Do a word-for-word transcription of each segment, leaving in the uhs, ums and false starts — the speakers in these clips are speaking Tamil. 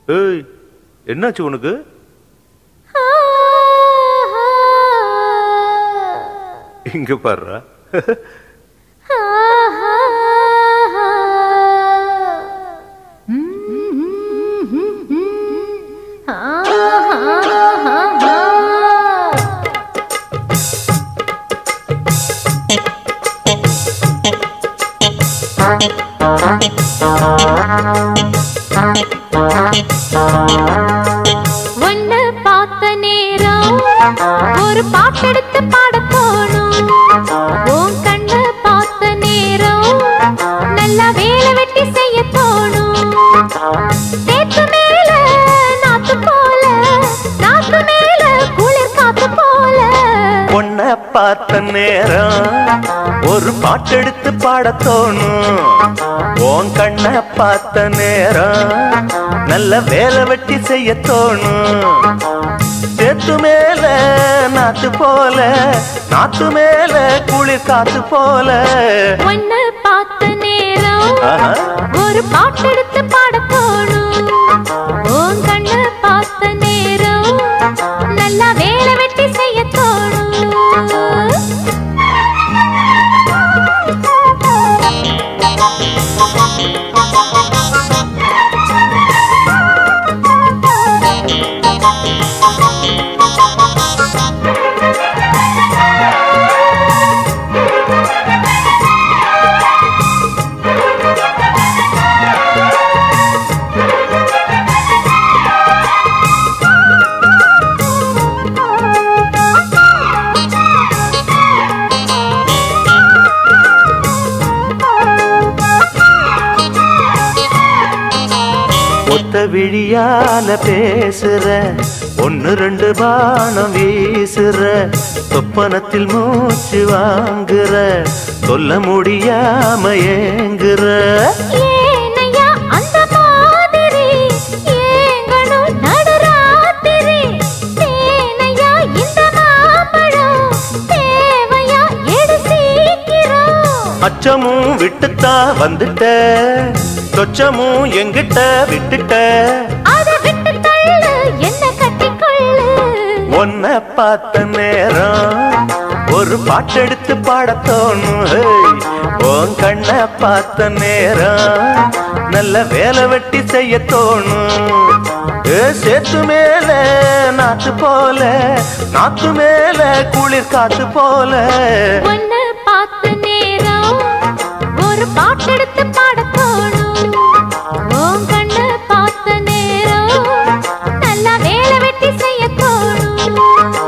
ஏய், என்னாச்சு உனக்கு? இங்க பாருடா. ஒன்னு பார்த்த நேரம் ஒரு பாட்டெடுத்து பாட தோணும். உன் கண்ண பார்த்த நேரம் நல்லா வேலை வெட்டி செய்ய தோணும். தேத்து மேல நாத்து போல, நாத்து மேல குளிர் காத்து போல. ஒன்ன பார்த்த நேரம் ஒரு பாட்டெடுத்து பாட தோணும். உன் கண்ண பார்த்த நேரம் நல்ல வேலை வெட்டி செய்ய தோணும். சேத்து மேல நாத்து போல, நாத்து மேல குளிர் காத்து போல. ஒன்னு பார்த்த நேரம் ஒரு பாட்டெடுத்து பாட தோணும். உன் கண்ண பார்த்த நேரம் நல்லா வேலை வெட்டி செய்ய தோணும். ஒத்த விழியால பேசுற, ஒன்னு ரெண்டு பானம் வீசுற, சொப்பனத்தில் மூச்சு வாங்குற, சொல்ல முடியாம ஏங்குற. ஏனையா அந்த மாதிரி ஏங்கணும் நடுராத்திரி. தேனையா இந்த மாம்பழம் தேவையா எடு சீக்கிரம். அச்சமும் விட்டுத்தா வந்துட்ட, சொச்சமும் எங்கிட்ட விட்டுட்ட. அத விட்டு தள்ளு என்ன கட்டிக்கொள்ளு. ஒன்ன பார்த்த நேரம் ஒரு பாட்டெடுத்து பாட தோணும். உன் கண்ண பார்த்த நேரம் நல்ல வேலை வெட்டி செய்ய தோணும். சேத்து மேல நாத்து போல, நாத்து மேல குளிர் காத்து போல. ஒன்னு பார்த்த நேரம் ஒரு பாட்டெடுத்து பாட தோணும். உன் கண்ண பார்த்த நேரம் நல்லா வேலை வெட்டி செய்ய தோணும்.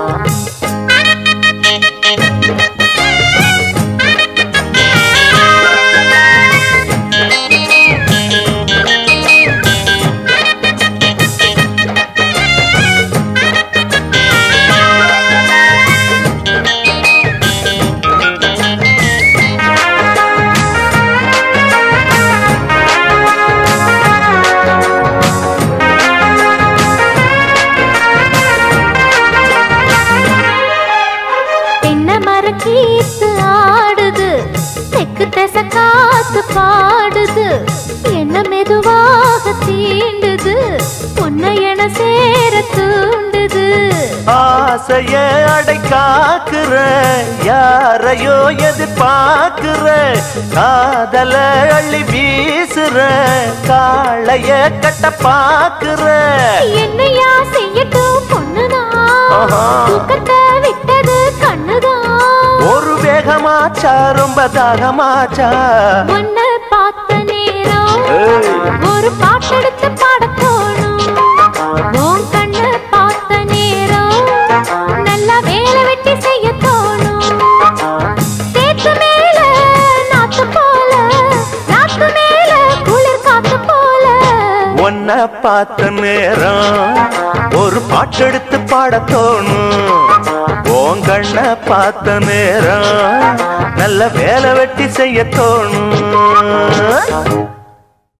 கீத்து ஆடுது, தெக்கு திசை காத்து பாடுது, என்ன மெதுவாக தீண்டுது, உன்னை என சேர தூண்டுது. ஆசைய அடை காக்குற, யாரையோ எதிர்பார்க்குற, காதல அள்ளி வீசுற, காளைய கட்ட பாக்குற. என்னையா செய்யட்டும் பொண்ணுதான், தூக்கத்தை விட்டது கண்ணுதான். ஒரு வேகமாச்சா ரொம்ப தாகமாச்சா. உன்னை பார்த்த நேரம் ஒரு பாட்டெடுத்து பாட தோணும். உன் கண்ணை பார்த்த நேரம் நல்லா வேலை வெட்டி செய்ய தோணும். சேத்து மேல நாத்து போல, நாத்து மேல குளிர் காத்து போல. உன்னை பார்த்த நேரம் ஒரு பாட்டெடுத்து பாட தோணும். உன் கண்ண பார்த்த நேரம் நல்ல வேலை வெட்டி செய்ய தோணும்.